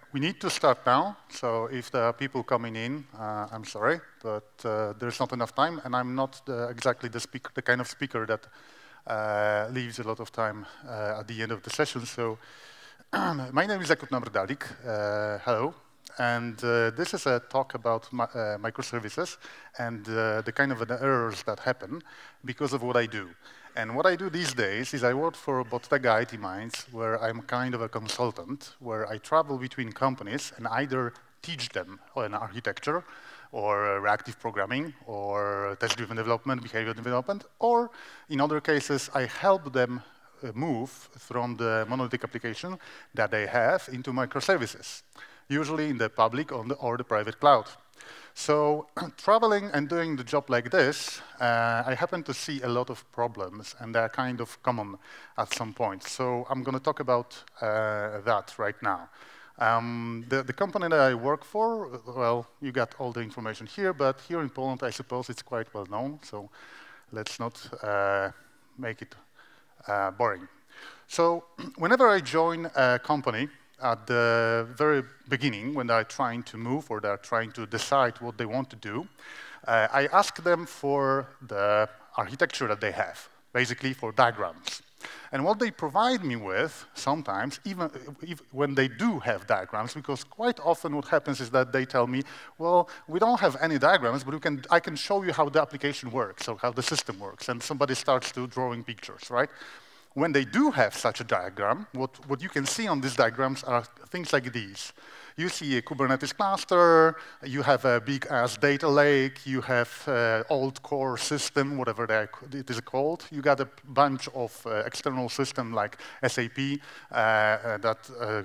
We need to start now, so if there are people coming in, I'm sorry, but there's not enough time, and I'm not exactly the kind of speaker that leaves a lot of time at the end of the session. So my name is Jakub Namrdalik. Hello. And this is a talk about microservices and the kind of errors that happen because of what I do. And what I do these days is I work for Bottega IT Minds, where I'm kind of a consultant, where I travel between companies and either teach them an architecture or reactive programming or test-driven development, behavior development, or in other cases, I help them move from the monolithic application that they have into microservices, usually in the public or the private cloud. So traveling and doing the job like this, I happen to see a lot of problems, and they're kind of common at some point. So I'm going to talk about that right now. The company that I work for, well, you got all the information here, but here in Poland, I suppose it's quite well known, so let's not make it boring. So whenever I join a company, at the very beginning, when they're trying to move or they're trying to decide what they want to do, I ask them for the architecture that they have, basically for diagrams. And what they provide me with, sometimes, even when they do have diagrams, because quite often what happens is that they tell me, well, we don't have any diagrams, but I can show you how the application works or how the system works. And somebody starts to drawing pictures, right? When they do have such a diagram, what you can see on these diagrams are things like these. You see a Kubernetes cluster, you have a big-ass data lake, you have old core system, whatever it is called. You got a bunch of external systems like SAP that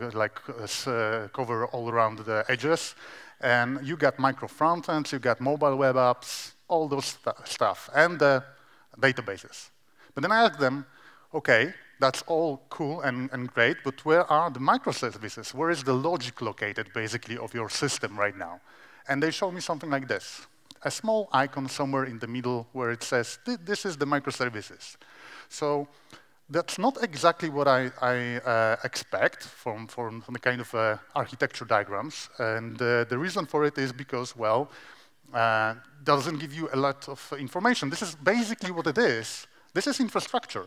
cover all around the edges. And you got micro frontends, you got mobile web apps, all those stuff, and databases. But then I ask them, okay, that's all cool and great, but where are the microservices? Where is the logic located, basically, of your system right now? And they show me something like this, a small icon somewhere in the middle where it says, this is the microservices. So that's not exactly what I expect from the kind of architecture diagrams. And the reason for it is because, well, doesn't give you a lot of information. This is basically what it is. This is infrastructure.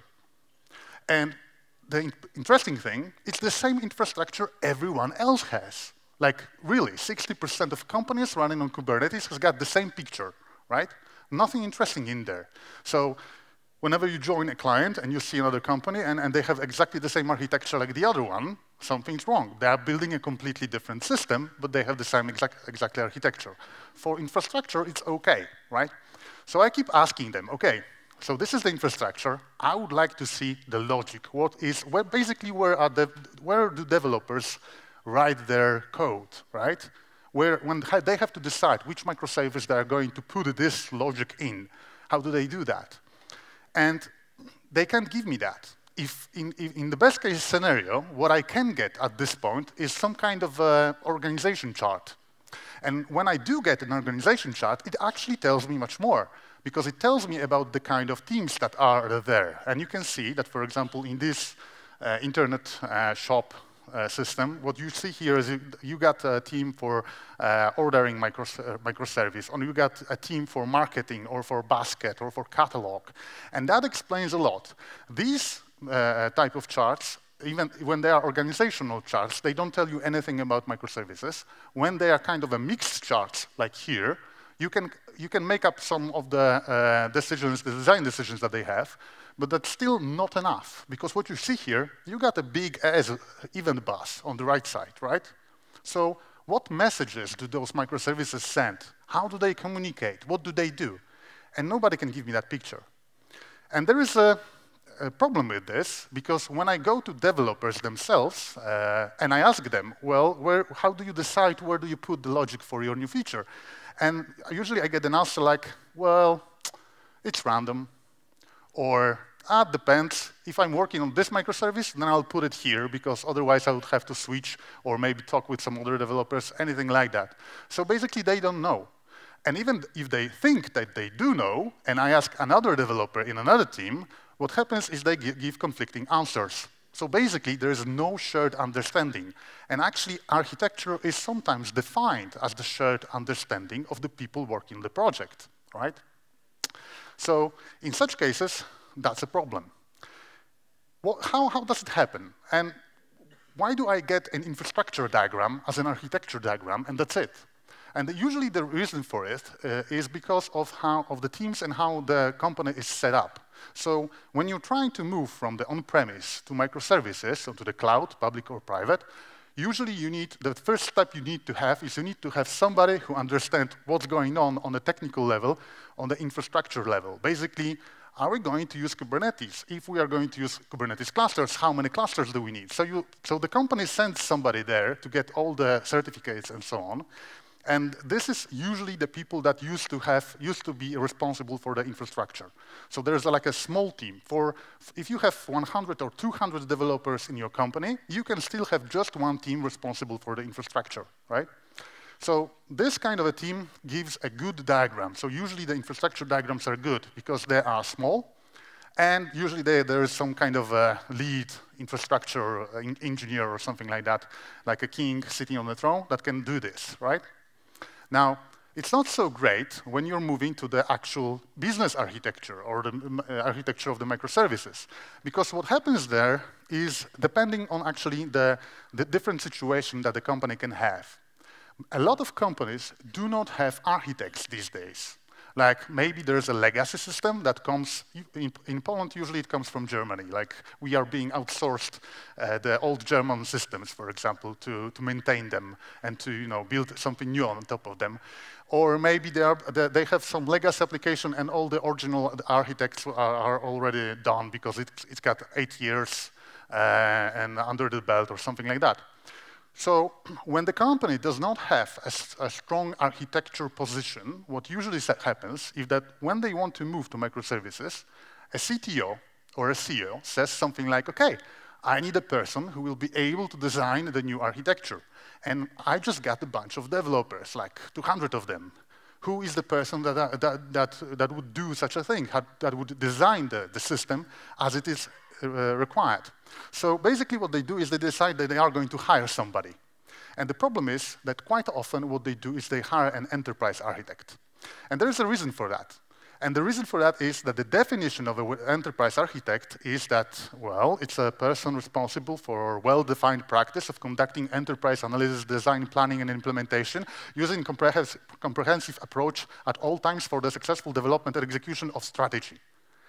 And the interesting thing, it's the same infrastructure everyone else has. Like, really, 60% of companies running on Kubernetes has got the same picture, right? Nothing interesting in there. So whenever you join a client and you see another company and they have exactly the same architecture like the other one, something's wrong. They are building a completely different system, but they have the same exact architecture. For infrastructure, it's OK, right? So I keep asking them, OK, so this is the infrastructure. I would like to see the logic. Basically, where do developers write their code, right? When they have to decide which microservice they are going to put this logic in, how do they do that? And they can't give me that. If in the best case scenario, what I can get at this point is some kind of organization chart. And when I do get an organization chart, it actually tells me much more, because it tells me about the kind of teams that are there. And you can see that, for example, in this internet shop system, what you see here is you got a team for ordering microservice, or you got a team for marketing, or for basket, or for catalog. And that explains a lot. These type of charts, even when they are organizational charts, they don't tell you anything about microservices. When they are kind of a mixed charts, like here, you can make up some of the decisions, the design decisions that they have, but that's still not enough, because what you see here, you got a big event bus on the right side, right? So what messages do those microservices send? How do they communicate? What do they do? And nobody can give me that picture. And there is a problem with this, because when I go to developers themselves and I ask them, well, how do you decide where do you put the logic for your new feature? And usually I get an answer like, well, it's random, or it depends. If I'm working on this microservice, then I'll put it here, because otherwise I would have to switch or maybe talk with some other developers, anything like that. So basically, they don't know. And even if they think that they do know, and I ask another developer in another team, what happens is they give conflicting answers. So basically, there is no shared understanding. And actually, architecture is sometimes defined as the shared understanding of the people working the project, right? So in such cases, that's a problem. How does it happen? And why do I get an infrastructure diagram as an architecture diagram, and that's it? And usually the reason for it is because of the teams and how the company is set up. So when you're trying to move from the on-premise to microservices, or to the cloud, public or private, usually the first step you need to have is you need to have somebody who understands what's going on the technical level, on the infrastructure level. Basically, are we going to use Kubernetes? If we are going to use Kubernetes clusters, how many clusters do we need? So the company sends somebody there to get all the certificates and so on. And this is usually the people that used to be responsible for the infrastructure. So there's like a small team. If you have 100 or 200 developers in your company, you can still have just one team responsible for the infrastructure, right? So this kind of a team gives a good diagram. So usually the infrastructure diagrams are good because they are small, and usually there is some kind of a lead infrastructure engineer or something like that, like a king sitting on the throne that can do this, right? Now, it's not so great when you're moving to the actual business architecture or the architecture of the microservices, because what happens there is depending on actually the different situation that the company can have. A lot of companies do not have architects these days. Like maybe there's a legacy system that comes, in Poland usually it comes from Germany, like we are being outsourced the old German systems, for example, to maintain them and to build something new on top of them. Or maybe they have some legacy application and all the original architects are already done because it's got 8 years and under the belt or something like that. So when the company does not have a strong architecture position, what usually happens is that when they want to move to microservices, a CTO or a CEO says something like, okay, I need a person who will be able to design the new architecture. And I just got a bunch of developers, like 200 of them. Who is the person that would do such a thing, that would design the system as it is required? So basically what they do is they decide that they are going to hire somebody. And the problem is that quite often what they do is they hire an enterprise architect. And there is a reason for that. And the reason for that is that the definition of an enterprise architect is that, well, it's a person responsible for a well-defined practice of conducting enterprise analysis, design, planning, and implementation using comprehensive approach at all times for the successful development and execution of strategy.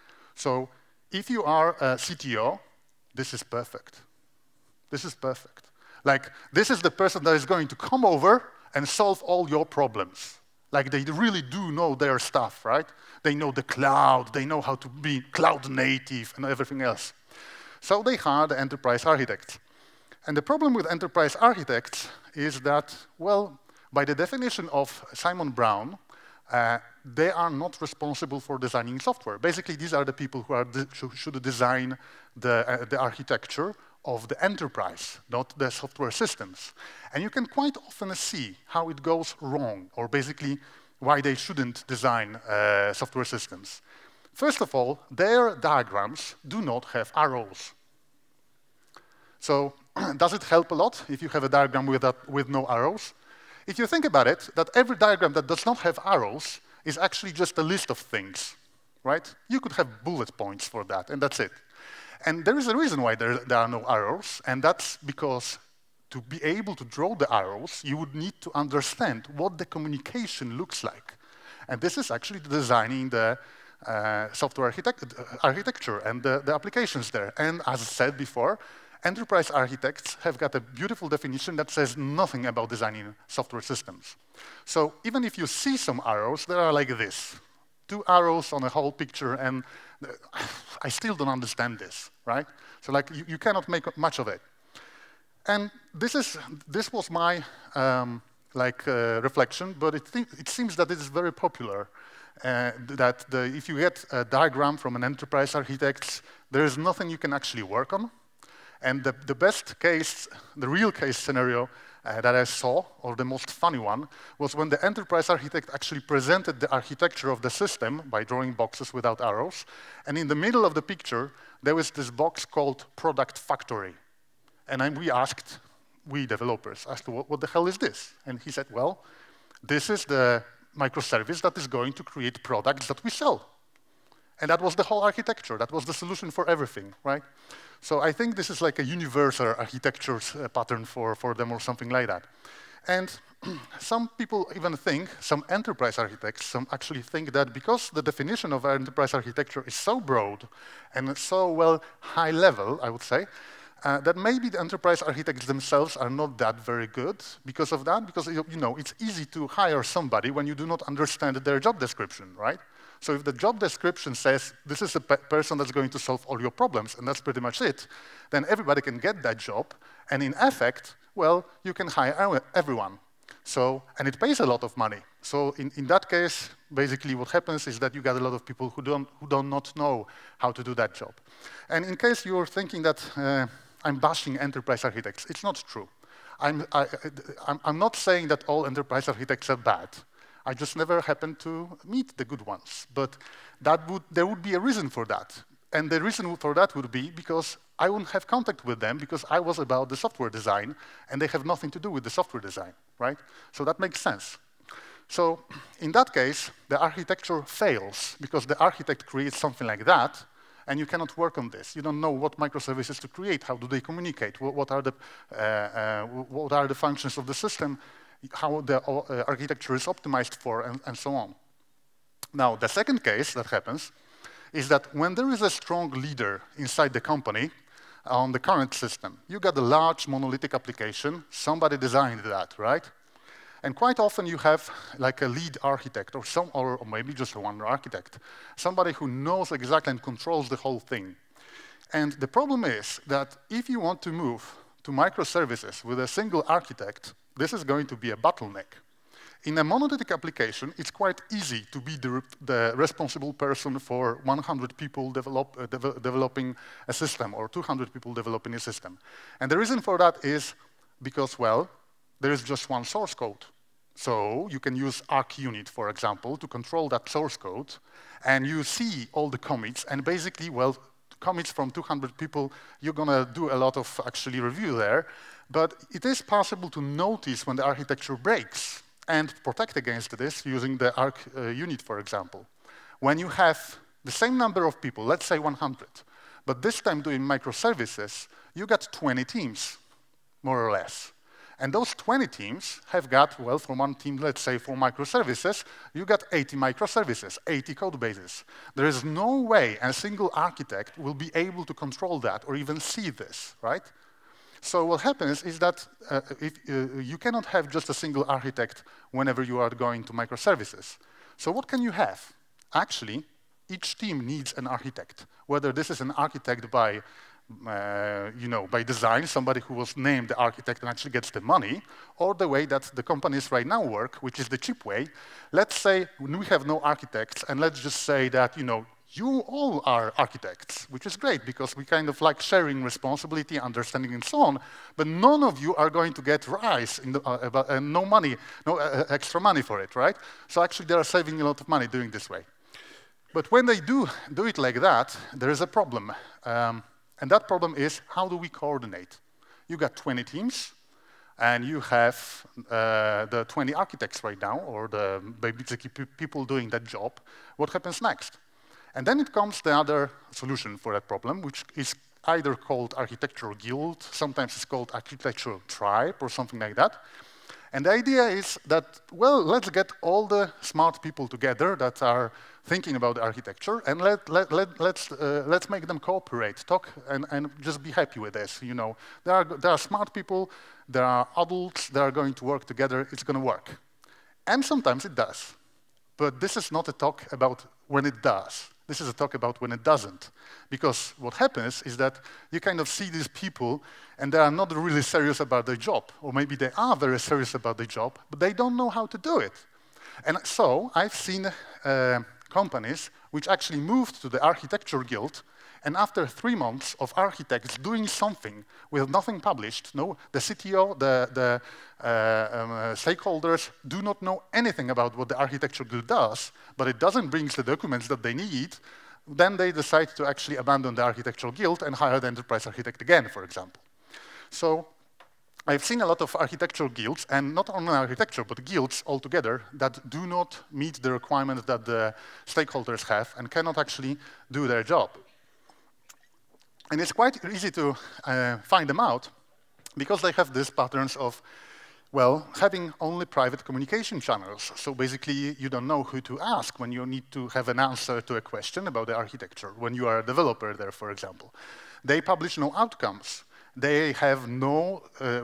So if you are a CTO, this is perfect. This is perfect. Like, this is the person that is going to come over and solve all your problems. Like, they really do know their stuff, right? They know the cloud, they know how to be cloud native and everything else. So they hire the enterprise architects. And the problem with enterprise architects is that, well, by the definition of Simon Brown, they are not responsible for designing software. Basically, these are the people who should design the architecture of the enterprise, not the software systems. And you can quite often see how it goes wrong, or basically why they shouldn't design software systems. First of all, their diagrams do not have arrows. So does it help a lot if you have a diagram with no arrows? If you think about it, that every diagram that does not have arrows is actually just a list of things, right? You could have bullet points for that, and that's it. And there is a reason why there are no arrows, and that's because to be able to draw the arrows, you would need to understand what the communication looks like. And this is actually designing the software architecture and the applications there. And as I said before, enterprise architects have got a beautiful definition that says nothing about designing software systems. So even if you see some arrows, they are like this. 2 arrows on a whole picture, and I still don't understand this, right? So like you cannot make much of it. And this was my reflection, but it seems that it is very popular. That if you get a diagram from an enterprise architect, there is nothing you can actually work on. And the best case, the real case scenario, that I saw, or the most funny one, was when the enterprise architect actually presented the architecture of the system by drawing boxes without arrows. And in the middle of the picture, there was this box called Product Factory. And we developers asked, what the hell is this? And he said, well, this is the microservice that is going to create products that we sell. And that was the whole architecture. That was the solution for everything, right? So I think this is like a universal architecture pattern for them or something like that. And some people even think, some enterprise architects, some actually think that because the definition of enterprise architecture is so broad and so well high level, I would say, that maybe the enterprise architects themselves are not that very good because of that, because it's easy to hire somebody when you do not understand their job description, right? So if the job description says, this is a person that's going to solve all your problems, and that's pretty much it, then everybody can get that job, and in effect, well, you can hire everyone. So, and it pays a lot of money. So in that case, basically what happens is that you get a lot of people who do not know how to do that job. And in case you're thinking that I'm bashing enterprise architects, it's not true. I'm not saying that all enterprise architects are bad. I just never happened to meet the good ones. But there would be a reason for that. And the reason for that would be because I wouldn't have contact with them because I was about the software design, and they have nothing to do with the software design, right? So that makes sense. So in that case, the architecture fails because the architect creates something like that, and you cannot work on this. You don't know what microservices to create, how do they communicate, what are the functions of the system, how the architecture is optimized for, and so on. Now, the second case that happens is that when there is a strong leader inside the company on the current system, you got a large monolithic application, somebody designed that, right? And quite often you have like a lead architect or maybe just one architect, somebody who knows exactly and controls the whole thing. And the problem is that if you want to move to microservices with a single architect, this is going to be a bottleneck. In a monolithic application, it's quite easy to be the responsible person for 100 people developing a system or 200 people developing a system. And the reason for that is because, well, there is just one source code. So you can use ArcUnit, for example, to control that source code. And you see all the commits. And basically, well, commits from 200 people, you're going to do a lot of actually review there. But it is possible to notice when the architecture breaks and protect against this using the ArcUnit, for example. When you have the same number of people, let's say 100, but this time doing microservices, you got 20 teams, more or less. And those 20 teams have got, well, from one team, let's say for microservices, you got 80 microservices, 80 code bases. There is no way a single architect will be able to control that or even see this, right? So what happens is that you cannot have just a single architect whenever you are going to microservices. So what can you have? Actually, each team needs an architect, whether this is an architect by by design, somebody who was named the architect and actually gets the money, or the way that the companies right now work, which is the cheap way. Let's say we have no architects, and let's just say that, you all are architects, which is great because we kind of like sharing responsibility, understanding, and so on, but none of you are going to get rise in no money, no extra money for it, right? So actually they are saving a lot of money doing this way. But when they do it like that, there is a problem. And that problem is, how do we coordinate? You got 20 teams, and you have the 20 architects right now, or the basically people doing that job. What happens next? And then it comes the other solution for that problem, which is either called architectural guild, sometimes it's called architectural tribe, or something like that. And the idea is that, well, let's get all the smart people together that are thinking about the architecture, and let's make them cooperate, talk, and just be happy with this. There are smart people, there are adults, that are going to work together, it's going to work. And sometimes it does. But this is not a talk about when it does. This is a talk about when it doesn't. Because what happens is that you kind of see these people, and they are not really serious about their job. Or maybe they are very serious about their job, but they don't know how to do it. And so I've seen companies which actually moved to the architecture guild, and after 3 months of architects doing something with nothing published, no, the CTO, the stakeholders do not know anything about what the architecture guild does, but it doesn't bring the documents that they need, then they decide to actually abandon the architectural guild and hire the enterprise architect again, for example. So I've seen a lot of architectural guilds, and not only architecture, but guilds altogether, that do not meet the requirements that the stakeholders have and cannot actually do their job. And it's quite easy to find them out because they have these patterns of, well, having only private communication channels. So basically, you don't know who to ask when you need to have an answer to a question about the architecture, when you are a developer there, for example. They publish no outcomes. They have no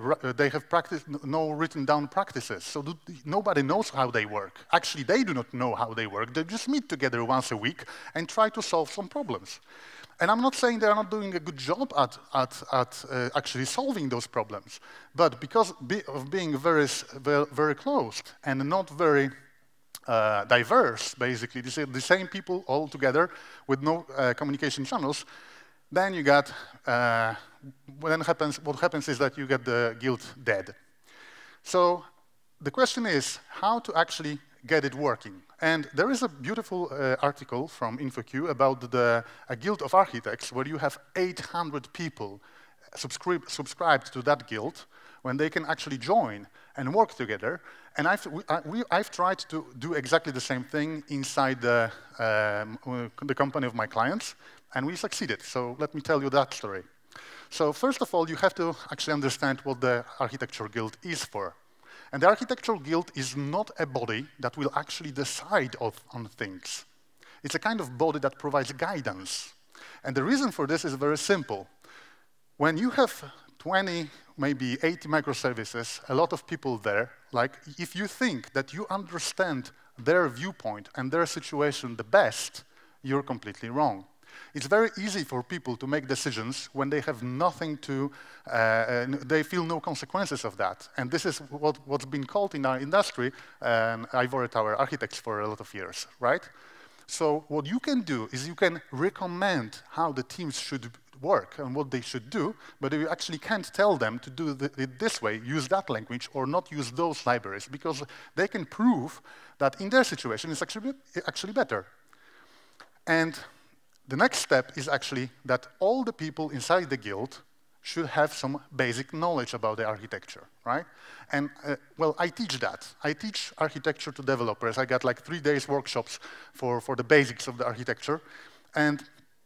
written down practices, so nobody knows how they work. Actually, they do not know how they work. They just meet together once a week and try to solve some problems. And I'm not saying they're not doing a good job at actually solving those problems, but because of being very closed and not very diverse, basically, the same people all together with no communication channels, then you got, what happens is that you get the guild dead. So the question is how to actually get it working. And there is a beautiful article from InfoQ about a guild of architects where you have 800 people subscribed to that guild when they can actually join and work together. And I've tried to do exactly the same thing inside the company of my clients, and we succeeded. So let me tell you that story. So first of all, you have to actually understand what the architecture guild is for. And the architectural guild is not a body that will actually decide on things. It's a kind of body that provides guidance. And the reason for this is very simple. When you have 20, maybe 80 microservices, a lot of people there, like if you think that you understand their viewpoint and their situation the best, you're completely wrong. It's very easy for people to make decisions when they have nothing to, they feel no consequences of that. And this is what's been called in our industry ivory tower architects for a lot of years, right? So what you can do is you can recommend how the teams should work and what they should do, but you actually can't tell them to do it this way, use that language, or not use those libraries, because they can prove that in their situation it's actually better. And the next step is actually that all the people inside the guild should have some basic knowledge about the architecture, right? And, well, I teach that. I teach architecture to developers. I got like 3 days workshops for the basics of the architecture. And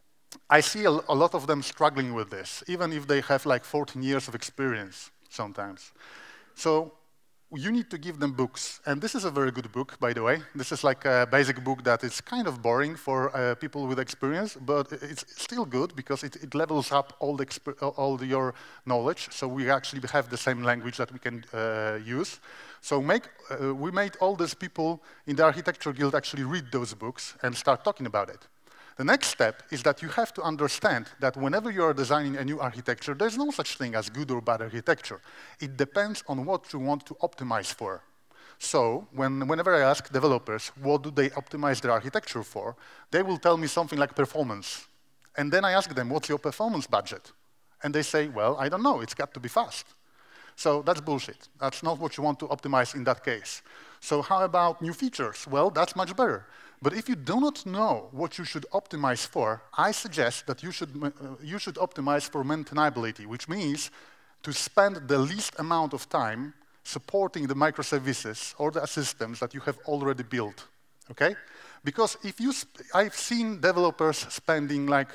I see a lot of them struggling with this, even if they have like 14 years of experience sometimes. So you need to give them books. And this is a very good book, by the way. This is like a basic book that is kind of boring for people with experience, but it's still good because it levels up all your knowledge. So we actually have the same language that we can use. So we made all these people in the Architecture Guild actually read those books and start talking about it. The next step is that you have to understand that whenever you are designing a new architecture, there's no such thing as good or bad architecture. It depends on what you want to optimize for. So whenever I ask developers what do they optimize their architecture for, they will tell me something like performance. And then I ask them, what's your performance budget? And they say, well, I don't know, it's got to be fast. So that's bullshit. That's not what you want to optimize in that case. So how about new features? Well, that's much better. But if you do not know what you should optimize for, I suggest that you should optimize for maintainability, which means to spend the least amount of time supporting the microservices or the systems that you have already built, okay? Because I've seen developers spending like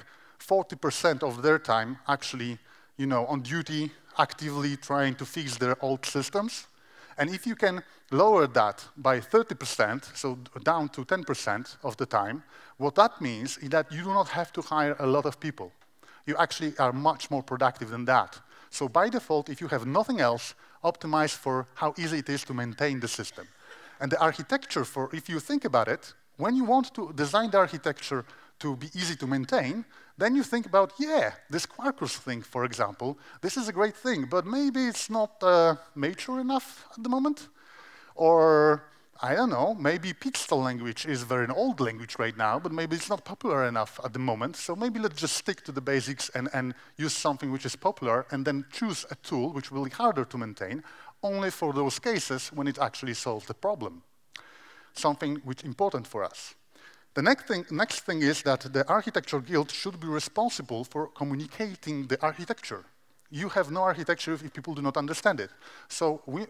40% of their time actually, on duty, actively trying to fix their old systems. And if you can lower that by 30%, so down to 10% of the time, what that means is that you do not have to hire a lot of people. You actually are much more productive than that. So by default, if you have nothing else, optimize for how easy it is to maintain the system. And the architecture if you think about it, when you want to design the architecture to be easy to maintain, then you think about, yeah, this Quarkus thing, for example, this is a great thing, but maybe it's not mature enough at the moment. Or I don't know, maybe Pixel language is very an old language right now, but maybe it's not popular enough at the moment. So maybe let's just stick to the basics and use something which is popular, and then choose a tool which will be harder to maintain, only for those cases when it actually solves the problem. Something which is important for us. The next thing is that the architecture guild should be responsible for communicating the architecture. You have no architecture if people do not understand it. So when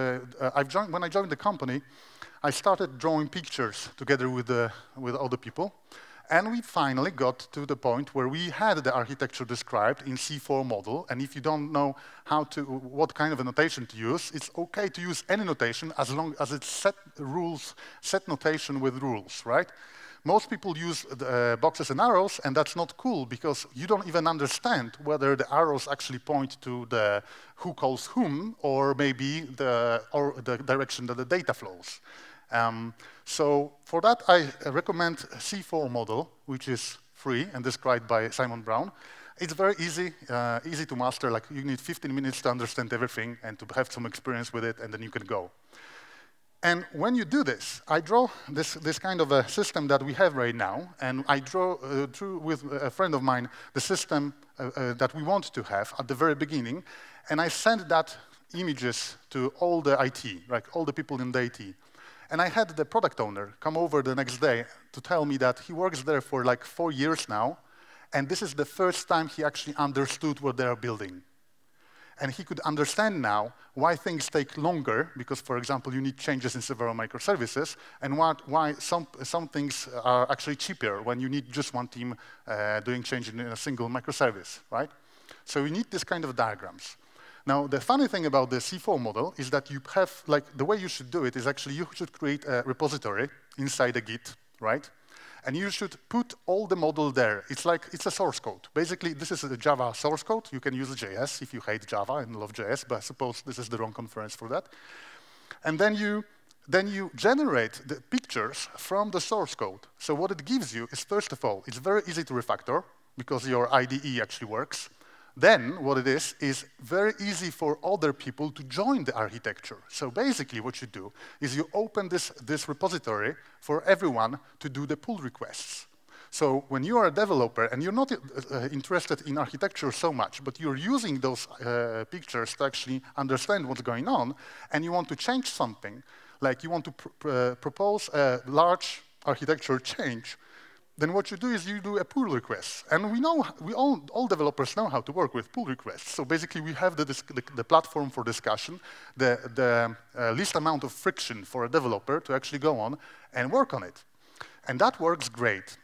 I joined the company, I started drawing pictures together with other people, and we finally got to the point where we had the architecture described in C4 model. And if you don't know what kind of a notation to use, it's okay to use any notation as long as it's set notation with rules, right? Most people use boxes and arrows, and that's not cool because you don't even understand whether the arrows actually point to the who calls whom, or maybe the direction that the data flows. So for that, I recommend C4 model, which is free and described by Simon Brown. It's very easy to master. Like, you need 15 minutes to understand everything and to have some experience with it, and then you can go. And when you do this, I draw this kind of a system that we have right now, and I drew with a friend of mine the system that we want to have at the very beginning, and I sent that images to all the IT, like all the people in the IT. And I had the product owner come over the next day to tell me that he works there for like 4 years now, and this is the first time he actually understood what they're building. And he could understand now why things take longer, because, for example, you need changes in several microservices, and why some things are actually cheaper when you need just one team doing change in a single microservice, right? So you need this kind of diagrams. Now, the funny thing about the C4 model is that you have, like, the way you should do it is actually you should create a repository inside a Git, right? And you should put all the model there. It's like, it's a source code. Basically, this is a Java source code. You can use JS if you hate Java and love JS, but I suppose this is the wrong conference for that. And then you generate the pictures from the source code. So what it gives you is, first of all, it's very easy to refactor because your IDE actually works. Then what it is very easy for other people to join the architecture. So basically what you do is you open this repository for everyone to do the pull requests. So when you are a developer and you're not interested in architecture so much, but you're using those pictures to actually understand what's going on, and you want to change something, like you want to propose a large architecture change, then what you do is you do a pull request. And all developers know how to work with pull requests. So basically we have the platform for discussion, the least amount of friction for a developer to actually go on and work on it. And that works great.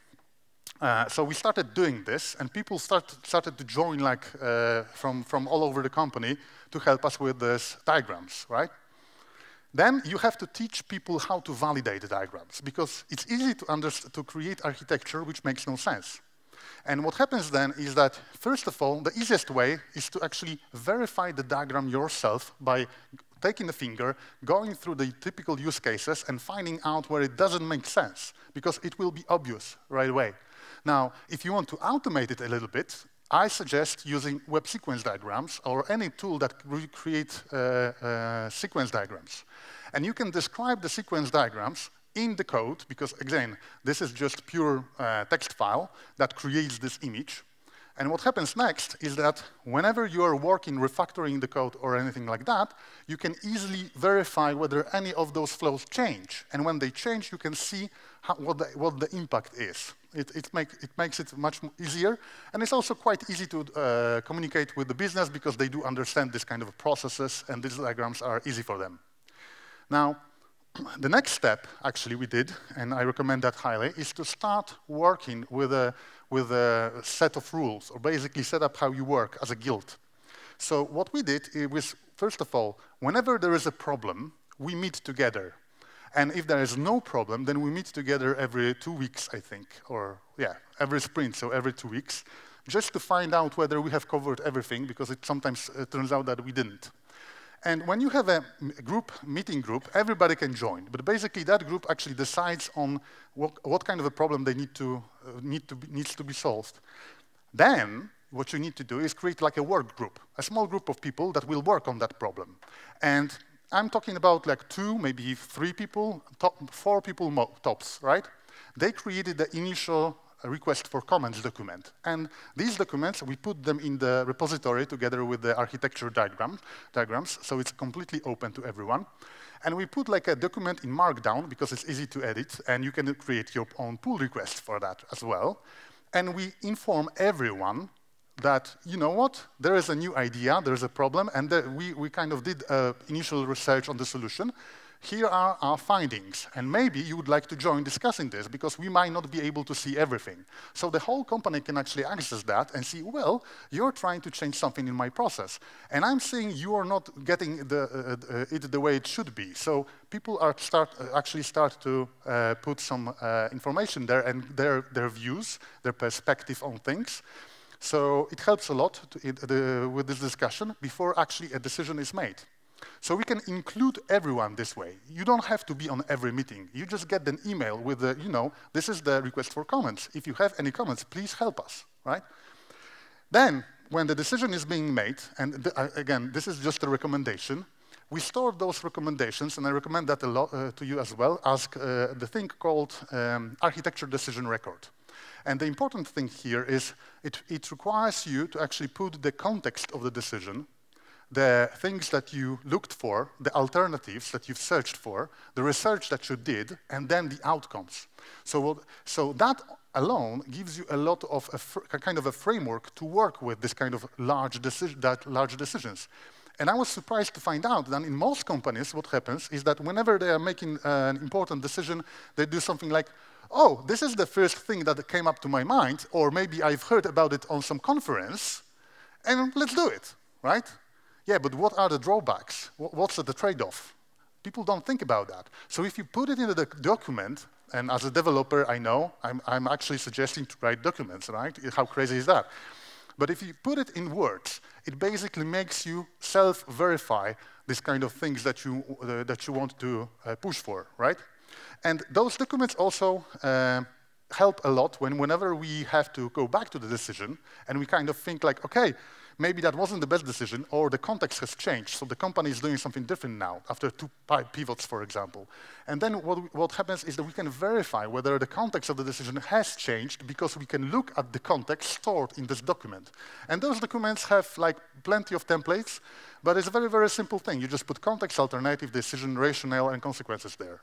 So we started doing this, and people started to join, like, from all over the company to help us with these diagrams, right? Then you have to teach people how to validate the diagrams, because it's easy to create architecture which makes no sense. And what happens then is that, first of all, the easiest way is to actually verify the diagram yourself by taking a finger, going through the typical use cases, and finding out where it doesn't make sense, because it will be obvious right away. Now, if you want to automate it a little bit, I suggest using web sequence diagrams or any tool that creates sequence diagrams. And you can describe the sequence diagrams in the code, because, again, this is just pure text file that creates this image. And what happens next is that whenever you are working, refactoring the code or anything like that, you can easily verify whether any of those flows change. And when they change, you can see what the impact is. It makes it much easier. And it's also quite easy to communicate with the business, because they do understand this kind of processes, and these diagrams are easy for them. Now, the next step, actually, we did, and I recommend that highly, is to start working with a set of rules, or basically set up how you work as a guild. So what we did was, first of all, whenever there is a problem, we meet together. And if there is no problem, then we meet together every 2 weeks, I think, or yeah, every sprint, so every 2 weeks, just to find out whether we have covered everything, because it sometimes turns out that we didn't. And when you have a meeting group, everybody can join. But basically, that group actually decides on what kind of a problem they needs to be solved. Then, what you need to do is create like a work group, a small group of people that will work on that problem. And I'm talking about like 2, maybe 3 people, 4 people tops, right? They created the initial request for comments document. And these documents, we put them in the repository together with the architecture diagrams, so it's completely open to everyone. And we put like a document in Markdown because it's easy to edit, and you can create your own pull request for that as well. And we inform everyone that, you know what, there is a new idea, there is a problem, and we kind of did initial research on the solution. Here are our findings, and maybe you would like to join discussing this because we might not be able to see everything. So the whole company can actually access that and see, well, you're trying to change something in my process, and I'm seeing you are not getting it the way it should be. So people actually start to put some information there and their views, their perspective on things. So it helps a lot with this discussion before actually a decision is made. So we can include everyone this way. You don't have to be on every meeting. You just get an email with the, this is the request for comments. If you have any comments, please help us, right? Then, when the decision is being made, and again, this is just a recommendation, we store those recommendations, and I recommend that a lot to you as well, as the thing called architecture decision record. And the important thing here is it requires you to actually put the context of the decision, the things that you looked for, the alternatives that you've searched for, the research that you did, and then the outcomes. So that alone gives you a lot of a kind of a framework to work with this kind of large decisions. And I was surprised to find out that in most companies, what happens is that whenever they are making an important decision, they do something like, oh, this is the first thing that came up to my mind, or maybe I've heard about it on some conference, and let's do it, right? Yeah, but what are the drawbacks? What's the trade-off? People don't think about that. So if you put it into the document, and as a developer, I know, I'm actually suggesting to write documents, right? How crazy is that? But if you put it in words, it basically makes you self-verify these kind of things that you want to push for, right? And those documents also help a lot whenever we have to go back to the decision, and we kind of think like, okay, maybe that wasn't the best decision, or the context has changed, so the company is doing something different now, after 2 pivots, for example. And then what happens is that we can verify whether the context of the decision has changed, because we can look at the context stored in this document. And those documents have like plenty of templates, but it's a very, very simple thing. You just put context, alternative, decision, rationale, and consequences there.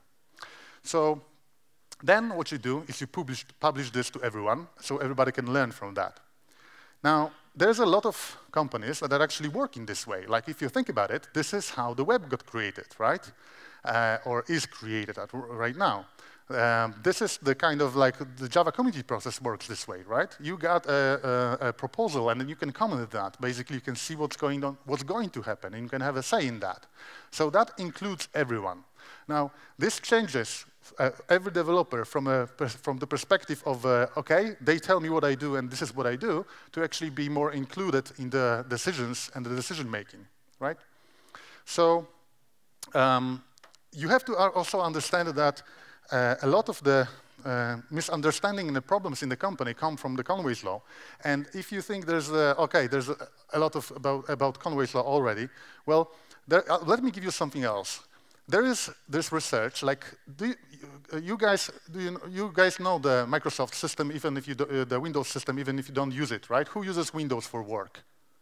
So then what you do is you publish this to everyone, so everybody can learn from that. Now, there's a lot of companies that are actually working this way. Like, if you think about it, this is how the web got created, right? Or is created right now. This is the kind of like the Java community process works this way, right? You got a proposal, and then you can comment on that. Basically, you can see what's going to happen, and you can have a say in that. So that includes everyone. Now, this changes every developer from the perspective of, okay, they tell me what I do and this is what I do, to actually be more included in the decisions and the decision making, right? So you have to also understand that a lot of the misunderstanding and the problems in the company come from the Conway's Law. And if you think there's a lot about Conway's Law already, well, let me give you something else. There is this research, like, you guys know the Microsoft system, even if you the Windows system, even if you don't use it, right? Who uses Windows for work?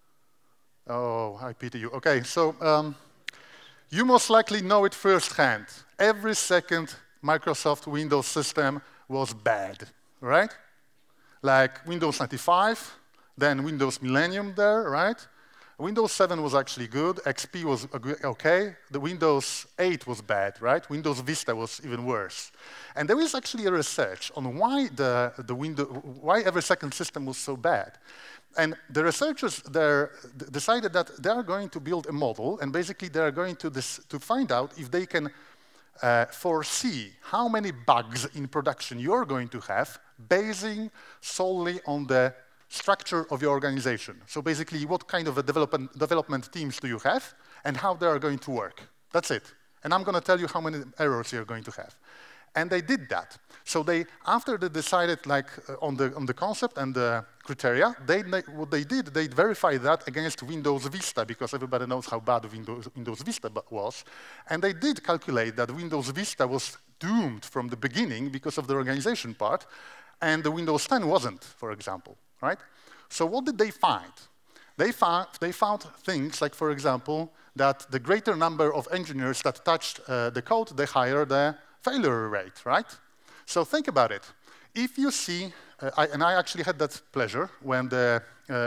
Oh, I pity you. Okay, so you most likely know it firsthand. Every second Microsoft Windows system was bad, right? Like Windows 95, then Windows Millennium there, right? Windows 7 was actually good, XP was okay, the Windows 8 was bad, right? Windows Vista was even worse. And there is actually a research on why why every second system was so bad. And the researchers there decided that they are going to build a model, and basically they are going to find out if they can foresee how many bugs in production you're going to have, basing solely on the structure of your organization. So basically, what kind of a development teams do you have, and how they are going to work. That's it. And I'm going to tell you how many errors you're going to have. And they did that. So after they decided on the concept and the criteria, what they did, they verified that against Windows Vista, because everybody knows how bad Windows Vista was. And they did calculate that Windows Vista was doomed from the beginning because of the organization part, and the Windows 10 wasn't, for example, right? So what did they find? They found things like, for example, that the greater number of engineers that touched the code, the higher the failure rate, right? So think about it. If you see, and I actually had that pleasure when the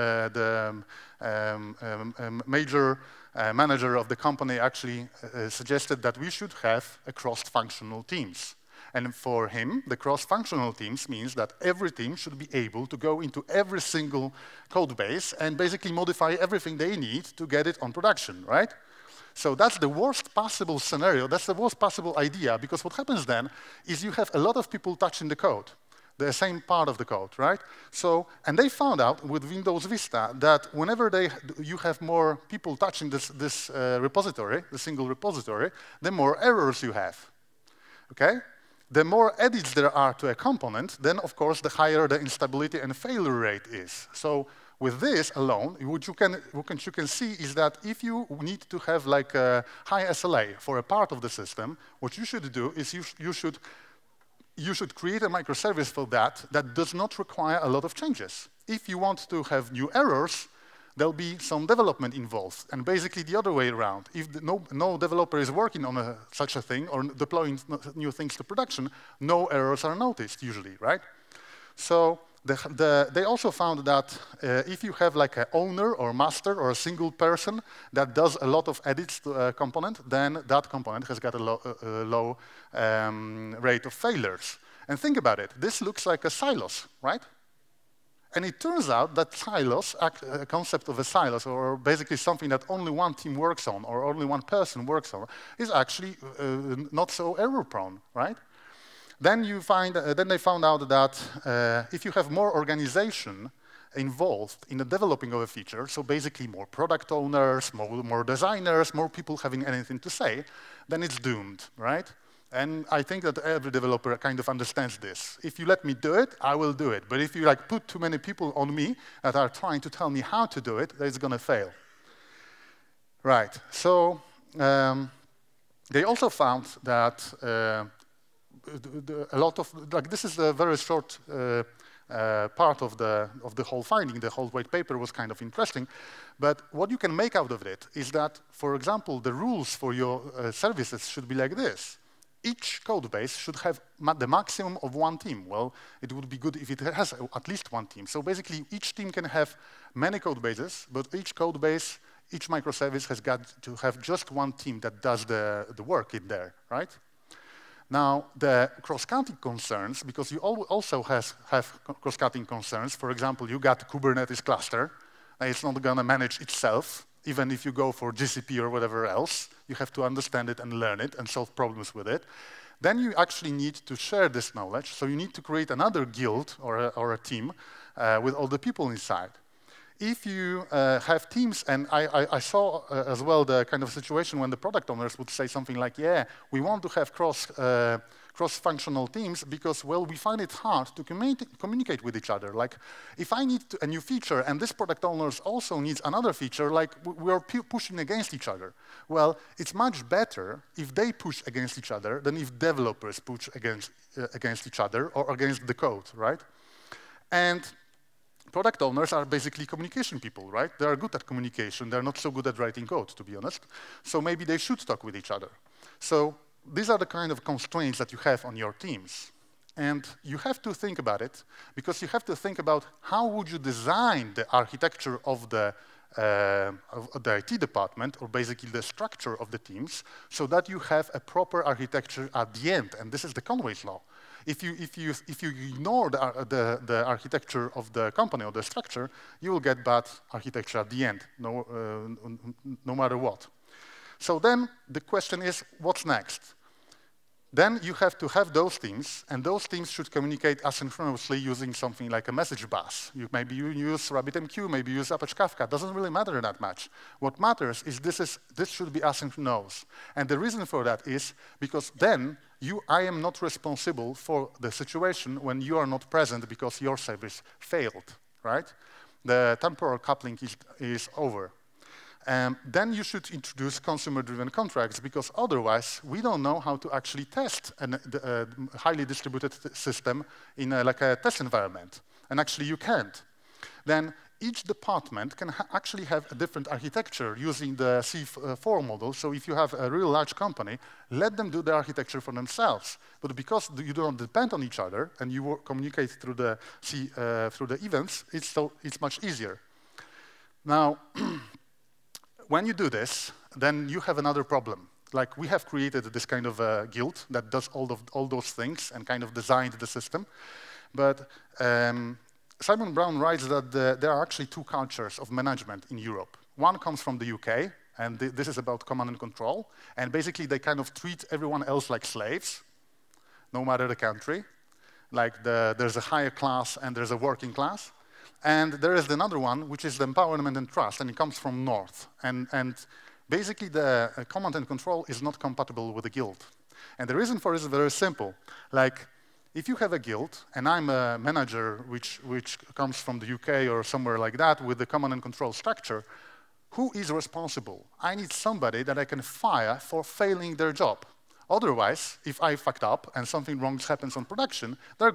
major manager of the company actually suggested that we should have a cross-functional teams. And for him, the cross-functional teams means that every team should be able to go into every single code base and basically modify everything they need to get it on production, right? So that's the worst possible scenario, that's the worst possible idea, because what happens then is you have a lot of people touching the code, the same part of the code, right? So, and they found out with Windows Vista that whenever you have more people touching this repository, the single repository, the more errors you have, okay? The more edits there are to a component, then of course the higher the instability and failure rate is. So with this alone, what you can see is that if you need to have like a high SLA for a part of the system, what you should do is you should create a microservice for that does not require a lot of changes. If you want to have new errors, there'll be some development involved, and basically the other way around. If no developer is working on such a thing or deploying new things to production, no errors are noticed usually, right? So they also found that if you have like an owner or master or a single person that does a lot of edits to a component, then that component has got a low rate of failures. And think about it. This looks like a silos, right? And it turns out that silos, a concept of a silos, or basically something that only one team works on or only one person works on, is actually not so error-prone, right? Then they found out that if you have more organization involved in the developing of a feature, so basically more product owners, more designers, more people having anything to say, then it's doomed, right? And I think that every developer kind of understands this. If you let me do it, I will do it. But if you like put too many people on me that are trying to tell me how to do it, it's going to fail. Right. So they also found that a lot of this is a very short part of the whole finding. The whole white paper was kind of interesting. But what you can make out of it is that, for example, the rules for your services should be like this. Each code base should have the maximum of one team. Well, it would be good if it has at least one team. So basically, each team can have many code bases, but each code base, each microservice has got to have just one team that does the work in there, right? Now, the cross-cutting concerns, because you also have cross-cutting concerns. For example, you got Kubernetes cluster, and it's not going to manage itself. Even if you go for GCP or whatever else, you have to understand it and learn it and solve problems with it. Then you actually need to share this knowledge. So you need to create another guild or a team with all the people inside. If you have teams, and I saw as well the kind of situation when the product owners would say something like, yeah, we want to have cross-functional teams because, well, we find it hard to communicate with each other. Like, if I need a new feature and this product owner also needs another feature, like, we are pushing against each other. Well, it's much better if they push against each other than if developers push against each other or against the code, right? And product owners are basically communication people, right? They are good at communication. They're not so good at writing code, to be honest. So maybe they should talk with each other. So these are the kind of constraints that you have on your teams. And you have to think about it, because you have to think about how would you design the architecture of the IT department, or basically the structure of the teams, so that you have a proper architecture at the end. And this is the Conway's law. If you ignore the architecture of the company or the structure, you will get bad architecture at the end, no matter what. So then the question is, what's next? then you have to have those teams, and those teams should communicate asynchronously using something like a message bus. Maybe you use RabbitMQ, maybe you use Apache Kafka. It doesn't really matter that much. What matters is this should be asynchronous. And the reason for that is because then I am not responsible for the situation when you are not present because your service failed, right? The temporal coupling is over. Then you should introduce consumer-driven contracts because otherwise we don't know how to actually test a highly distributed system in like a test environment. And actually you can't. Then each department can actually have a different architecture using the C4 model. So if you have a real large company, let them do the architecture for themselves. But because you don't depend on each other and you communicate through the events, it's much easier. Now, when you do this, then you have another problem. Like we have created this kind of guild that does all those things and kind of designed the system. But Simon Brown writes that there are actually two cultures of management in Europe. One comes from the UK, and this is about command and control. And basically, they kind of treat everyone else like slaves, no matter the country. Like there's a higher class and there's a working class. And there is another one, which is the empowerment and trust, and it comes from north. And basically, the command and control is not compatible with the guild. And the reason for it is very simple. Like, if you have a guild, and I'm a manager which comes from the UK or somewhere like that with the command and control structure, who is responsible? I need somebody that I can fire for failing their job. Otherwise, if I fucked up and something wrong happens on production, they are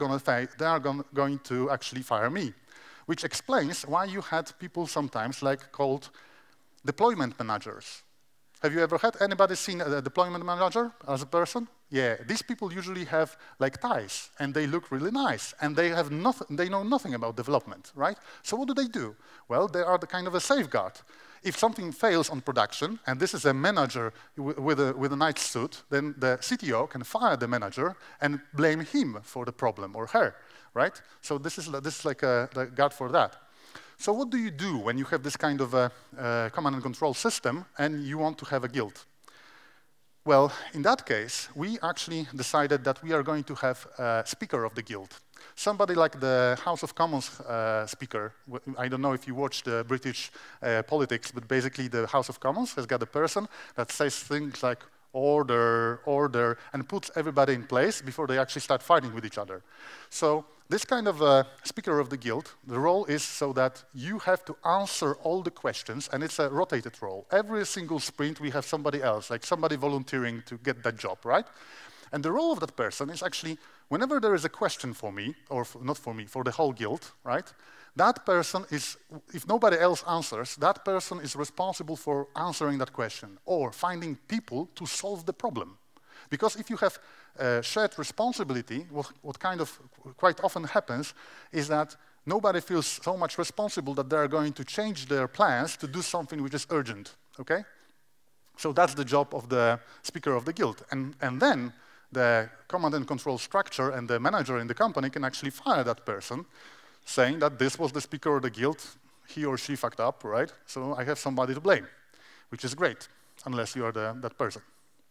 going to actually fire me. Which explains why you had people sometimes like called deployment managers. Have you ever had anybody seen a deployment manager as a person? Yeah, these people usually have like ties and they look really nice and they have nothing, they know nothing about development, right? So what do? Well, they are the kind of a safeguard. If something fails on production, and this is a manager with a nice suit, then the CTO can fire the manager and blame him for the problem or her. Right? So this is like a guard for that. So what do you do when you have this kind of a command and control system and you want to have a guild? Well, in that case, we actually decided that we are going to have a speaker of the guild. Somebody like the House of Commons speaker. I don't know if you watch the British politics, but basically the House of Commons has got a person that says things like, order, order, and puts everybody in place before they actually start fighting with each other. So this kind of speaker of the guild, the role is so that you have to answer all the questions, and it's a rotated role. Every single sprint, we have somebody else, like somebody volunteering to get that job, right? And the role of that person is actually, whenever there is a question for me, or not for me, for the whole guild, right? That person is, if nobody else answers, that person is responsible for answering that question or finding people to solve the problem. Because if you have shared responsibility, what kind of quite often happens is that nobody feels so much responsible that they're going to change their plans to do something which is urgent, okay? So that's the job of the speaker of the guild. And then the command and control structure and the manager in the company can actually fire that person, saying that this was the speaker of the guild, he or she fucked up, right? So I have somebody to blame, which is great, unless you are that person.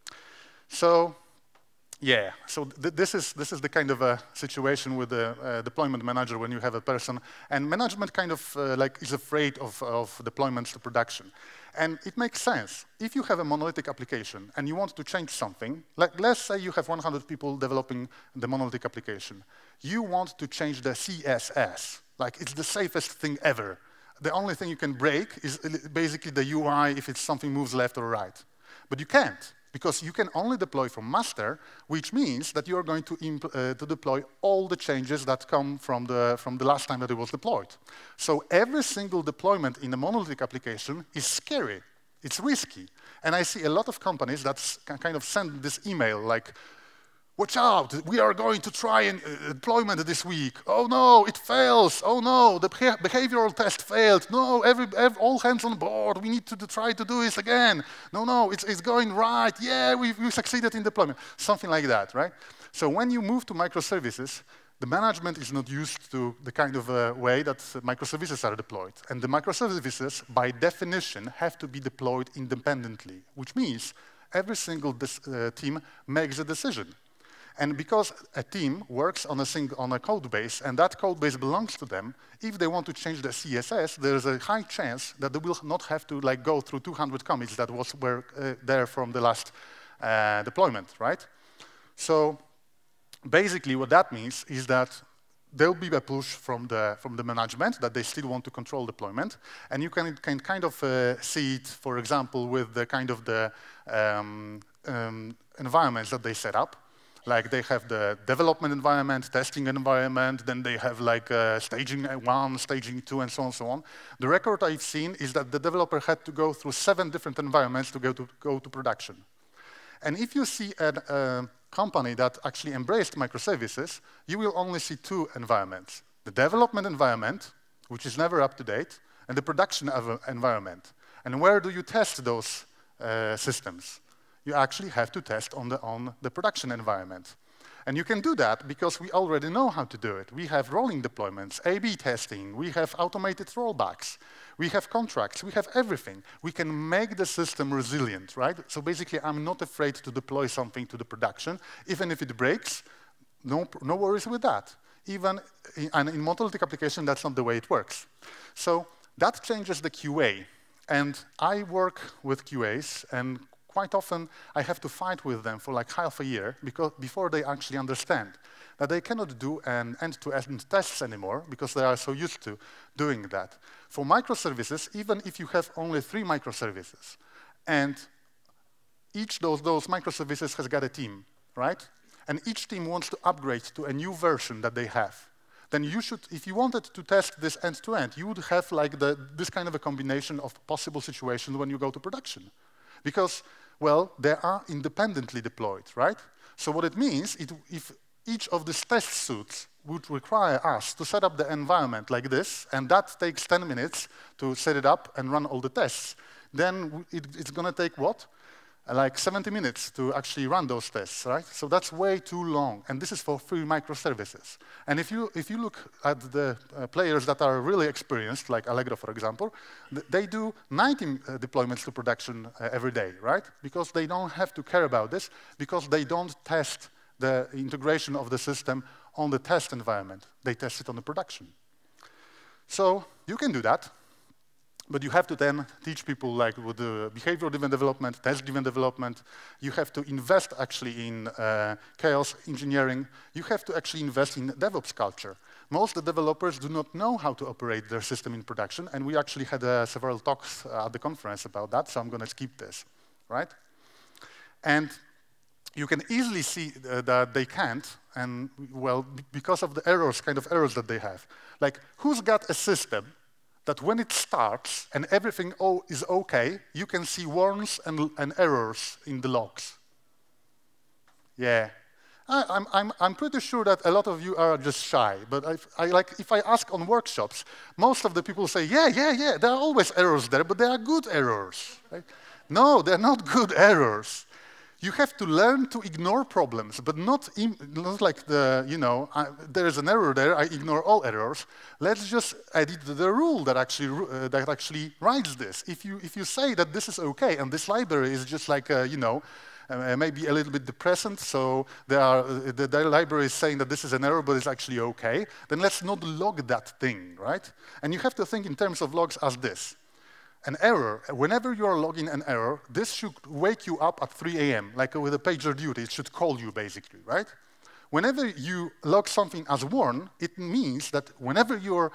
So, yeah, so this is the kind of a situation with the deployment manager when you have a person, and management kind of like is afraid of deployments to production. And it makes sense. If you have a monolithic application and you want to change something, like let's say you have 100 people developing the monolithic application. You want to change the CSS. Like it's the safest thing ever. The only thing you can break is basically the UI if it's something moves left or right. But you can't, because you can only deploy from master, which means that you're going to deploy all the changes that come from the last time that it was deployed. So every single deployment in a monolithic application is scary. It's risky. And I see a lot of companies that kind of send this email like, watch out, we are going to try an deployment this week. Oh no, it fails. Oh no, the behavioral test failed. No, all hands on board. We need to try to do this again. No, it's going right. Yeah, we succeeded in deployment. Something like that, right? So when you move to microservices, the management is not used to the kind of way that microservices are deployed. And the microservices, by definition, have to be deployed independently, which means every single team makes a decision. And because a team works on a code base, and that code base belongs to them, if they want to change the CSS, there's a high chance that they will not have to go through 200 commits that were there from the last deployment, right? So basically what that means is that there'll be a push from the management that they still want to control deployment, and you can kind of see it, for example, with the kind of the environments that they set up. Like they have the development environment, testing environment, then they have like staging 1, staging 2, and so on and so on. The record I've seen is that the developer had to go through 7 different environments to go to production. And if you see a company that actually embraced microservices, you will only see 2 environments. The development environment, which is never up to date, and the production environment. And where do you test those systems? You actually have to test on the production environment. And you can do that because we already know how to do it. We have rolling deployments, A/B testing, we have automated rollbacks, we have contracts, we have everything. We can make the system resilient, right? So basically, I'm not afraid to deploy something to the production. Even if it breaks, no worries with that. Even in monolithic application, that's not the way it works. So that changes the QA. And I work with QAs, and quite often, I have to fight with them for like half a year before they actually understand that they cannot do an end-to-end tests anymore because they are so used to doing that. For microservices, even if you have only 3 microservices, and each of those microservices has got a team, right? And each team wants to upgrade to a new version that they have. Then you should, if you wanted to test this end-to-end, you would have like this kind of a combination of possible situations when you go to production. Because, well, they are independently deployed, right? So what it means, if each of these test suites would require us to set up the environment like this, and that takes 10 minutes to set it up and run all the tests, then it's going to take what? Like 70 minutes to actually run those tests, right? So that's way too long, and this is for 3 microservices. And if you look at the players that are really experienced, like Allegro, for example, they do 90 deployments to production every day, right? Because they don't have to care about this, because they don't test the integration of the system on the test environment. They test it on the production. So you can do that. But you have to then teach people like with the behavior-driven development, test-driven development. You have to invest actually in chaos engineering. You have to actually invest in DevOps culture. Most of the developers do not know how to operate their system in production, and we actually had several talks at the conference about that, so I'm going to skip this, right? And you can easily see that they can't, and well, because of the errors, kind of errors that they have. Like, who's got a system that when it starts and everything is okay, you can see warnings and errors in the logs? Yeah. I'm pretty sure that a lot of you are just shy, but if I ask on workshops, most of the people say, yeah, there are always errors there, but they are good errors. Right? No, they're not good errors. You have to learn to ignore problems, but not like there is an error there, I ignore all errors. Let's just edit the rule that actually writes this. If you say that this is okay, and this library is just like, maybe a little bit depressant, so the library is saying that this is an error, but it's actually okay, then let's not log that thing, right? And you have to think in terms of logs as this. An error, whenever you are logging an error, this should wake you up at 3 a.m., like with a pager duty. It should call you, basically, right? Whenever you log something as warn, it means that whenever you'll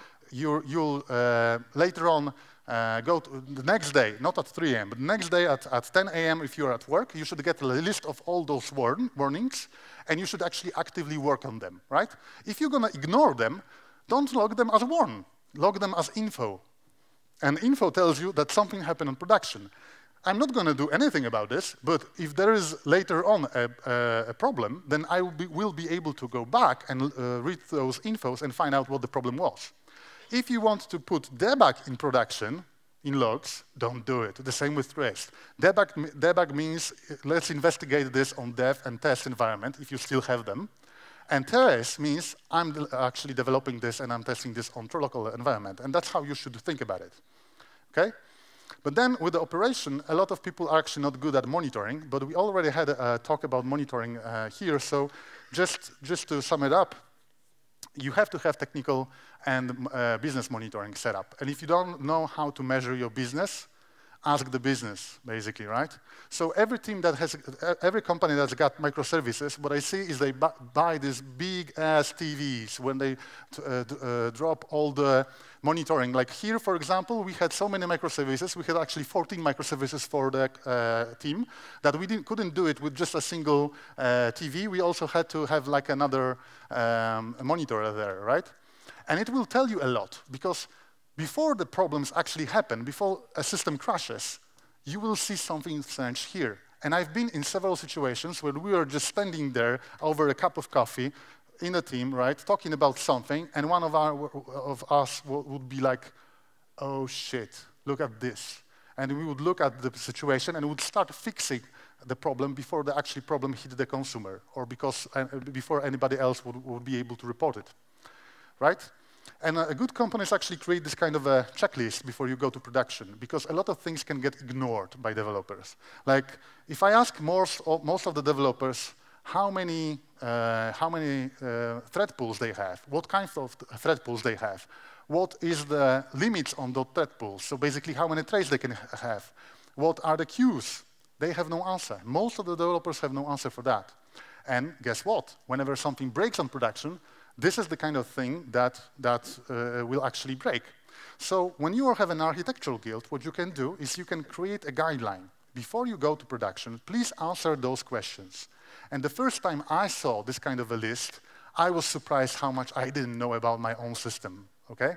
later on go to the next day, not at 3 a.m., but the next day at 10 a.m. if you're at work, you should get a list of all those warnings, and you should actually actively work on them, right? If you're going to ignore them, don't log them as warn. Log them as info. And info tells you that something happened in production. I'm not going to do anything about this, but if there is later on a problem, then I will be able to go back and read those infos and find out what the problem was. If you want to put debug in production, in logs, don't do it. The same with REST. Debug means let's investigate this on dev and test environment, if you still have them. And TRS means I'm actually developing this and I'm testing this on local environment. And that's how you should think about it, okay? But then with the operation, a lot of people are actually not good at monitoring, but we already had a talk about monitoring here, so just to sum it up, you have to have technical and business monitoring set up. And if you don't know how to measure your business, ask the business, basically, right? So every team that has, every company that's got microservices, what I see is they buy these big-ass TVs when they drop all the monitoring. Like here, for example, we had so many microservices. We had actually 14 microservices for the team that we couldn't do it with just a single TV. We also had to have like another monitor there, right? And it will tell you a lot, because before the problems actually happen, before a system crashes, you will see something strange here. And I've been in several situations where we were just standing there over a cup of coffee in a team, right, talking about something, and one of us would be like, oh shit, look at this. And we would look at the situation and would start fixing the problem before the actual problem hit the consumer, or before anybody else would be able to report it, right? And a good companies actually create this kind of a checklist before you go to production, because a lot of things can get ignored by developers. Like, if I ask most of the developers how many thread pools they have, what kinds of thread pools they have, what is the limits on those thread pools, so basically how many trays they can have, what are the queues, they have no answer. Most of the developers have no answer for that. And guess what? Whenever something breaks on production, this is the kind of thing that will actually break. So when you have an architectural guild, what you can do is you can create a guideline. Before you go to production, please answer those questions. And the first time I saw this kind of a list, I was surprised how much I didn't know about my own system, okay?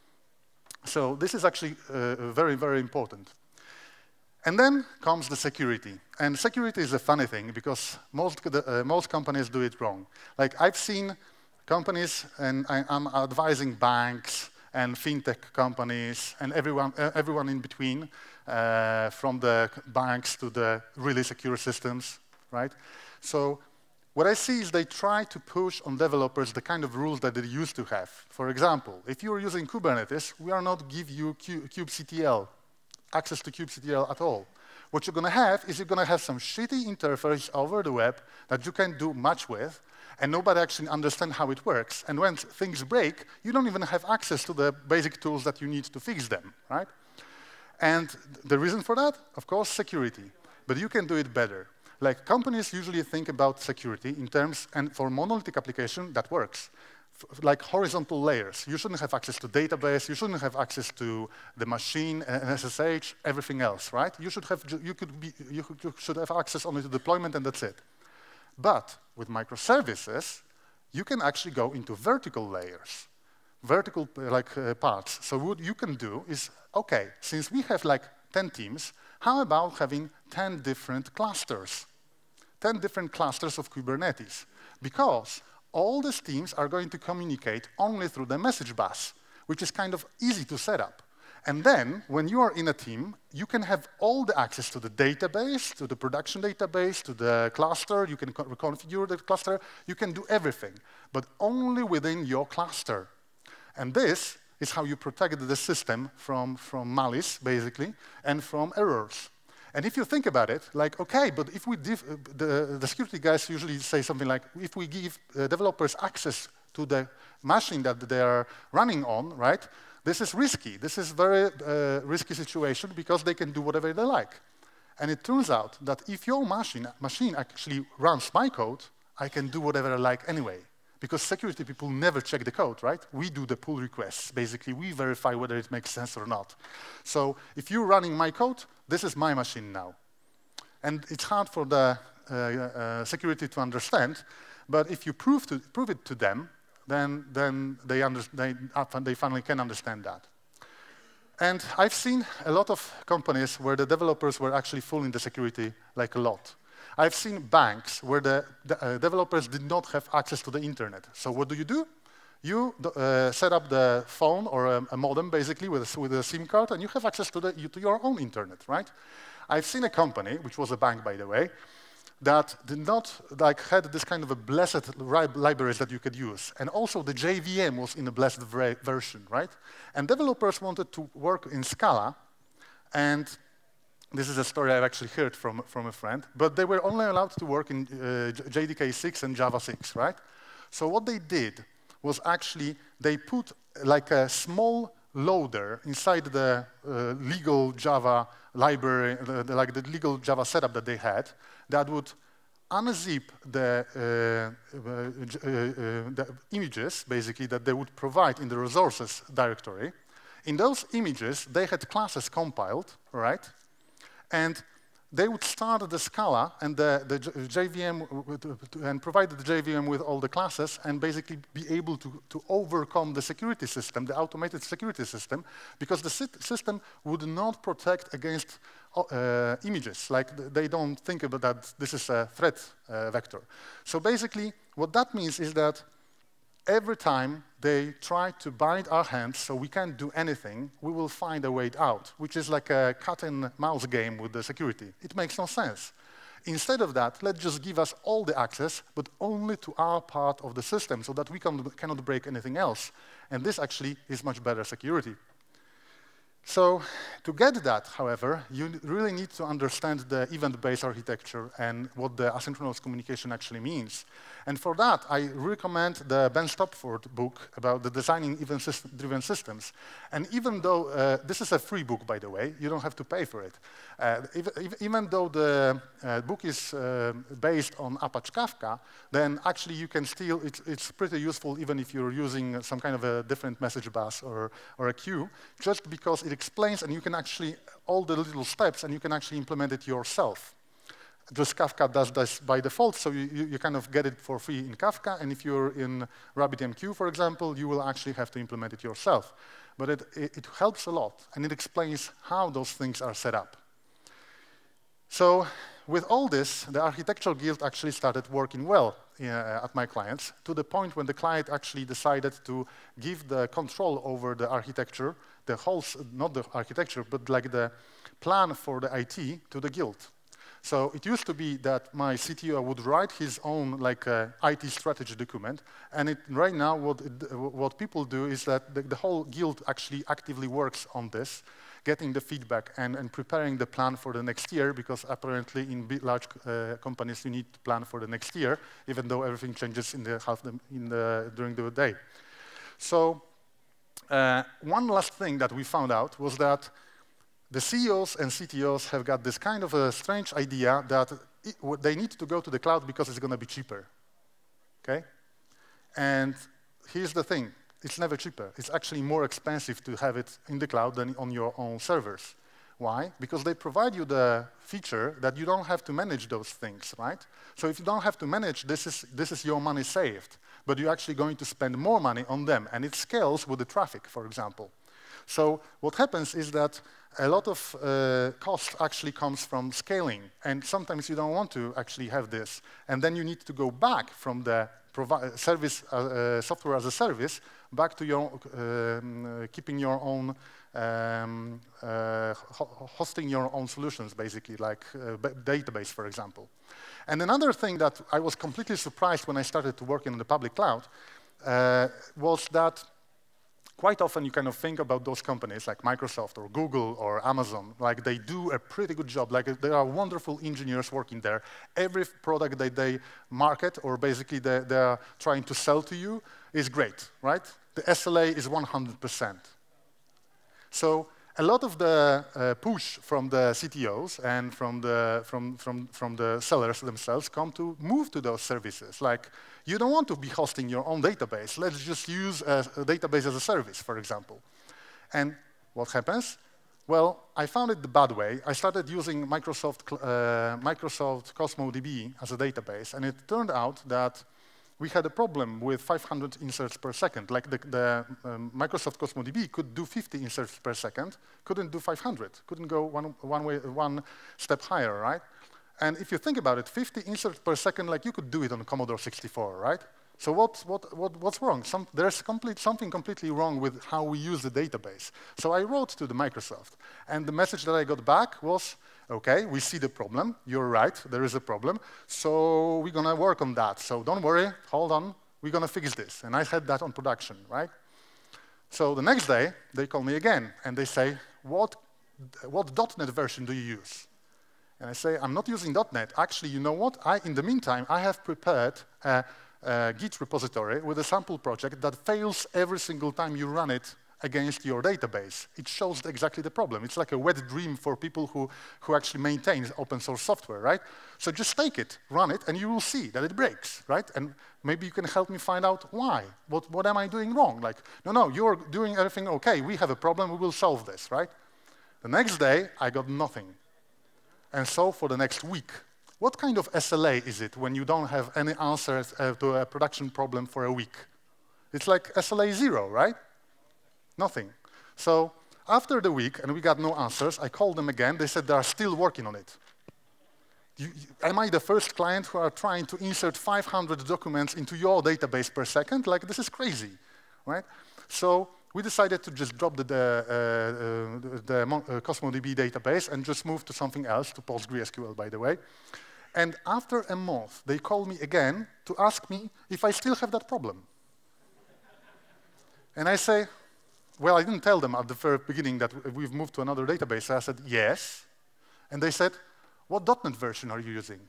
So this is actually very, very important. And then comes the security. And security is a funny thing, because most companies do it wrong. Like, I've seen companies, and I'm advising banks and fintech companies and everyone in between, from the banks to the really secure systems, right? So what I see is they try to push on developers the kind of rules that they used to have. For example, if you're using Kubernetes, we are not give you kubectl, access to kubectl at all. What you're going to have is you're going to have some shitty interface over the web that you can't do much with, and nobody actually understands how it works. And when things break, you don't even have access to the basic tools that you need to fix them, right? And the reason for that, of course, security. But you can do it better. Like, companies usually think about security in terms, and for monolithic application, that works. Like horizontal layers. You shouldn't have access to database, you shouldn't have access to the machine, SSH, everything else, right? You should have access only to deployment, and that's it. But with microservices, you can actually go into vertical layers, vertical parts. So what you can do is, okay, since we have like 10 teams, how about having 10 different clusters? 10 different clusters of Kubernetes. Because all these teams are going to communicate only through the message bus, which is kind of easy to set up. And then, when you are in a team, you can have all the access to the database, to the production database, to the cluster, you can reconfigure the cluster, you can do everything, but only within your cluster. And this is how you protect the system from malice, basically, and from errors. And if you think about it, like, okay, but if we the security guys usually say something like, if we give developers access to the machine that they are running on, right, this is risky. This is very risky situation because they can do whatever they like. And it turns out that if your machine actually runs my code, I can do whatever I like anyway. Because security people never check the code, right? We do the pull requests. Basically, we verify whether it makes sense or not. So if you're running my code, this is my machine now. And it's hard for the security to understand, but if you prove it to them, then they finally can understand that. And I've seen a lot of companies where the developers were actually fooling the security like a lot. I've seen banks where the developers did not have access to the internet. So what do? You set up the phone or a modem, basically, with a SIM card, and you have access to your own internet, right? I've seen a company, which was a bank, by the way, that did not had this kind of a blessed libraries that you could use. And also the JVM was in a blessed version, right? And developers wanted to work in Scala, And this is a story I've actually heard from a friend. But they were only allowed to work in JDK 6 and Java 6, right? So what they did was actually they put like a small loader inside the legal Java library, like the legal Java setup that they had, that would unzip the images, basically, that they would provide in the resources directory. In those images, they had classes compiled, right? And they would start the Scala and the JVM and provide the JVM with all the classes and basically be able to overcome the security system, the automated security system, because the system would not protect against images. Like they don't think about that this is a threat vector. So basically, what that means is that every time they try to bind our hands so we can't do anything, we will find a way out, which is like a cat and mouse game with the security. It makes no sense. Instead of that, let's just give us all the access, but only to our part of the system so that we cannot break anything else. And this actually is much better security. So to get that, however, you really need to understand the event-based architecture and what the asynchronous communication actually means. And for that, I recommend the Ben Stopford book about the designing event-driven systems. And even though this is a free book, by the way, you don't have to pay for it. Even though the book is based on Apache Kafka, then actually you can still, it's pretty useful even if you're using some kind of a different message bus or a queue, just because it explains and you can actually, all the little steps, and you can actually implement it yourself. Just Kafka does this by default, so you kind of get it for free in Kafka, and if you're in RabbitMQ, for example, you will actually have to implement it yourself. But it helps a lot, and it explains how those things are set up. So with all this, the architectural guild actually started working well at my clients, to the point when the client actually decided to give the control over the architecture, the whole, not the architecture, but like the plan for the IT to the guild. So it used to be that my CTO would write his own like IT strategy document, and right now what people do is that the whole guild actually actively works on this, getting the feedback and preparing the plan for the next year, because apparently in big, large companies you need to plan for the next year, even though everything changes during the day. So one last thing that we found out was that the CEOs and CTOs have got this kind of a strange idea that they need to go to the cloud because it's going to be cheaper, okay? And here's the thing. It's never cheaper. It's actually more expensive to have it in the cloud than on your own servers. Why? Because they provide you the feature that you don't have to manage those things, right? So if you don't have to manage, this is your money saved. But you're actually going to spend more money on them, and it scales with the traffic, for example. So what happens is that a lot of cost actually comes from scaling, and sometimes you don't want to actually have this, and then you need to go back from the service, software as a service, back to your keeping your own, hosting your own solutions, basically, like database, for example. And another thing that I was completely surprised when I started to work in the public cloud was that quite often you kind of think about those companies like Microsoft or Google or Amazon, like they do a pretty good job, like there are wonderful engineers working there. Every product that they market or basically they're trying to sell to you is great, right? The SLA is 100%. So a lot of the push from the CTOs and from the sellers themselves come to move to those services. Like, you don't want to be hosting your own database. Let's just use a database as a service, for example. And what happens? Well, I found it the bad way. I started using Microsoft Cosmos DB as a database, and it turned out that we had a problem with 500 inserts per second. Like the Microsoft Cosmos DB could do 50 inserts per second, couldn't do 500, couldn't go one step higher, right? And if you think about it, 50 inserts per second, like you could do it on Commodore 64, right? So what's wrong? There's something completely wrong with how we use the database. So I wrote to the Microsoft, and the message that I got back was, okay, we see the problem. You're right, there is a problem. So we're going to work on that. So don't worry, hold on. We're going to fix this. And I had that on production, right? So the next day, they call me again, and they say, what what .NET version do you use? And I say, I'm not using .NET. Actually, you know what? In the meantime, I have prepared a Git repository with a sample project that fails every single time you run it against your database. It shows exactly the problem. It's like a wet dream for people who actually maintain open source software, right? So just take it, run it, and you will see that it breaks, right? And maybe you can help me find out why. What am I doing wrong? Like, no, you're doing everything okay. We have a problem. We will solve this, right? The next day, I got nothing. And so for the next week, what kind of SLA is it when you don't have any answers to a production problem for a week? It's like SLA 0, right? Nothing. So after the week, and we got no answers, I called them again. They said they are still working on it. Am I the first client who are trying to insert 500 documents into your database per second? Like, this is crazy, right? So we decided to just drop the CosmoDB database and just move to something else, to PostgreSQL, by the way. And after a month, they called me again to ask me if I still have that problem. And I say, well, I didn't tell them at the very beginning that we've moved to another database. So I said, yes. And they said, what .NET version are you using?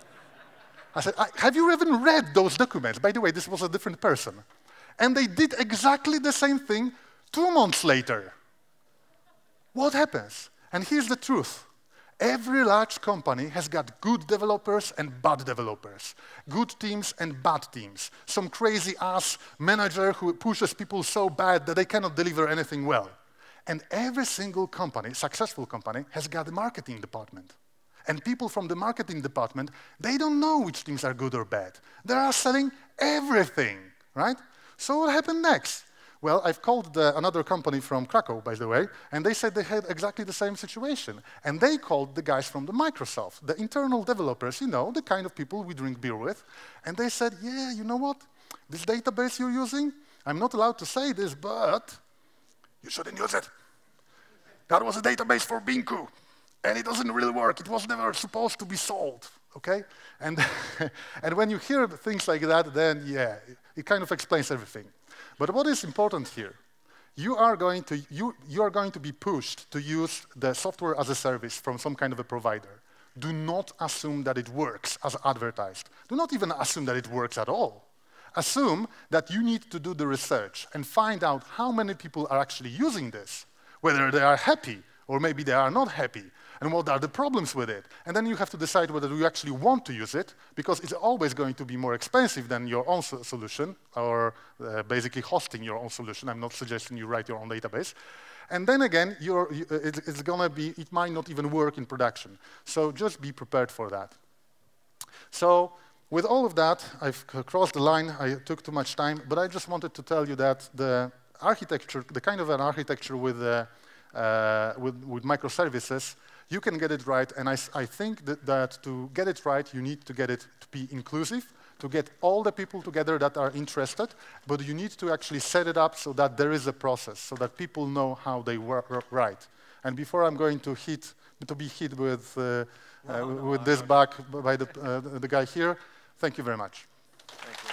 I said, have you even read those documents? By the way, this was a different person. And they did exactly the same thing 2 months later. What happens? And here's the truth. Every large company has got good developers and bad developers, good teams and bad teams, some crazy-ass manager who pushes people so bad that they cannot deliver anything well. And every single company, successful company, has got a marketing department. And people from the marketing department, they don't know which teams are good or bad. They are selling everything, right? So what happened next? Well, I've called another company from Krakow, by the way, and they said they had exactly the same situation. And they called the guys from the Microsoft, the internal developers, you know, the kind of people we drink beer with. And they said, yeah, you know what? This database you're using, I'm not allowed to say this, but you shouldn't use it. That was a database for Binku, and it doesn't really work. It was never supposed to be sold, okay? And, and when you hear things like that, then, yeah, it kind of explains everything. But what is important here? You are going to be pushed to use the software as a service from some kind of a provider. Do not assume that it works as advertised. Do not even assume that it works at all. Assume that you need to do the research and find out how many people are actually using this, whether they are happy or maybe they are not happy, and what are the problems with it. And then you have to decide whether you actually want to use it, because it's always going to be more expensive than your own solution, or basically hosting your own solution. I'm not suggesting you write your own database. And then again, it might not even work in production. So just be prepared for that. So with all of that, I've crossed the line. I took too much time, but I just wanted to tell you that the architecture, the kind of an architecture with microservices, you can get it right, and I think that to get it right, you need to get it to be inclusive, to get all the people together that are interested, but you need to actually set it up so that there is a process, so that people know how they work right. And before I'm going to be hit with this back by the guy here, thank you very much. Thank you.